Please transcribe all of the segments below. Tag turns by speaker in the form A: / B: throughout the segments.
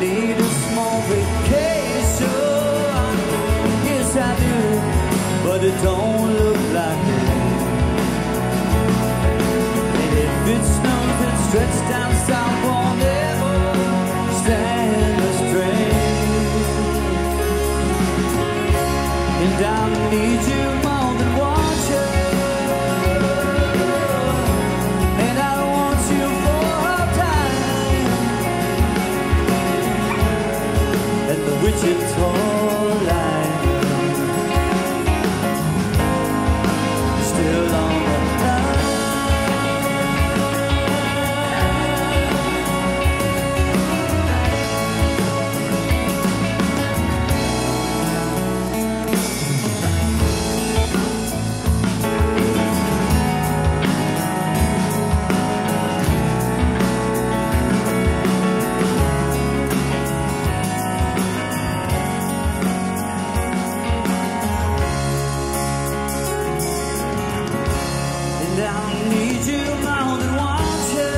A: need a small vacation. Yes, I do, but it don't look like it. And if it snows, it stretched down south, won't ever stand the strain. And I need you more than water, and I want you for all time. And the Wichita line still on the line. I need you more than water,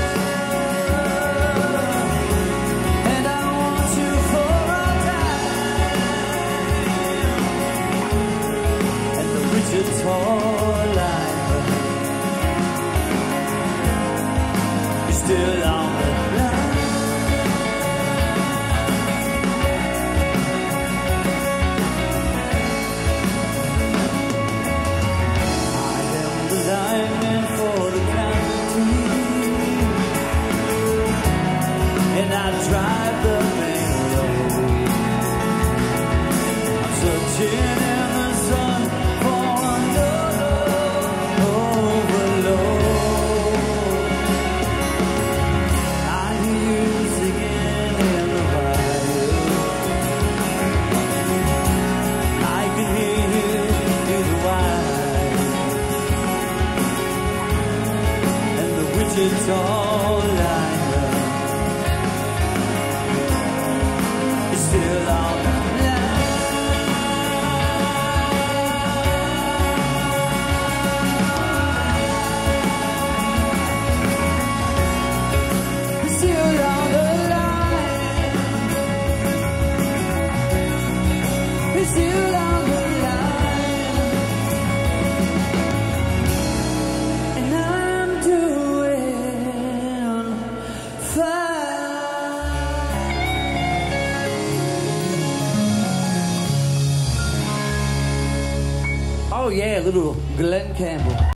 A: and I want you for all time. And the Wichita line is still on the line. I am the lineman for the county, and I drive the main road. I'm searching in the sun for another overload. I hear you singing in the wire. I can hear you through the wire. And the Wichita line is still on the line. It's still on the line. It's still on the line. And I'm doing fine. Oh yeah, little Glenn Campbell.